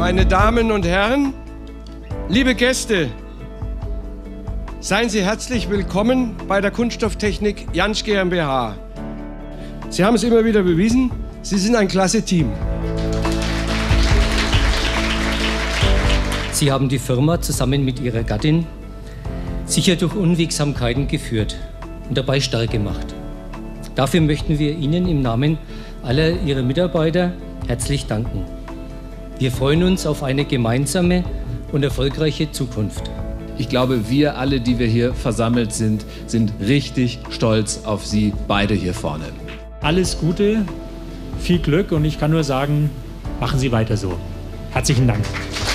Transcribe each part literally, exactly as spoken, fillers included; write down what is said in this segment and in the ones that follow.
Meine Damen und Herren, liebe Gäste, seien Sie herzlich willkommen bei der Kunststofftechnik Jansch GmbH. Sie haben es immer wieder bewiesen, Sie sind ein klasse Team. Sie haben die Firma zusammen mit Ihrer Gattin sicher durch Unwegsamkeiten geführt und dabei stark gemacht. Dafür möchten wir Ihnen im Namen aller Ihrer Mitarbeiter herzlich danken. Wir freuen uns auf eine gemeinsame und erfolgreiche Zukunft. Ich glaube, wir alle, die wir hier versammelt sind, sind richtig stolz auf Sie beide hier vorne. Alles Gute, viel Glück und ich kann nur sagen, machen Sie weiter so. Herzlichen Dank.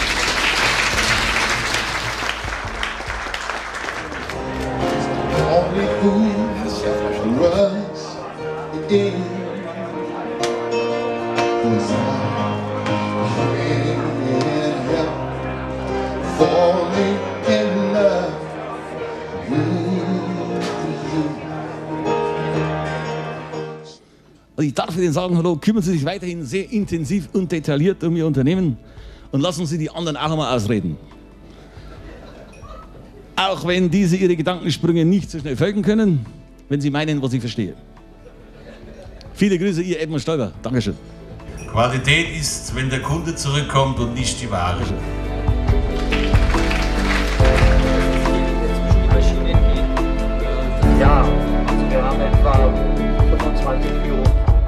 Also ich darf Ihnen sagen, hallo, kümmern Sie sich weiterhin sehr intensiv und detailliert um Ihr Unternehmen und lassen Sie die anderen auch einmal ausreden. Auch wenn diese Ihre Gedankensprünge nicht so schnell folgen können, wenn Sie meinen, was ich verstehe. Viele Grüße, Ihr Edmund Stoiber. Dankeschön. Qualität ist, wenn der Kunde zurückkommt und nicht die Ware. Ja, also wir haben etwa fünfundzwanzig Euro.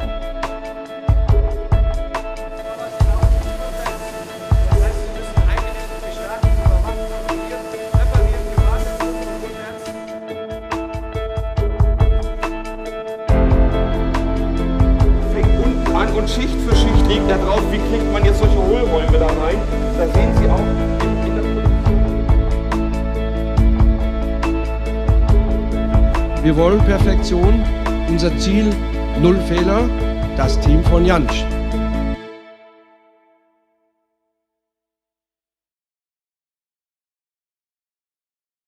Und Schicht für Schicht liegt da drauf, wie kriegt man jetzt solche Hohlräume da rein. Da sehen Sie auch in der Produktion. Wir wollen Perfektion, unser Ziel null Fehler, das Team von Jansch.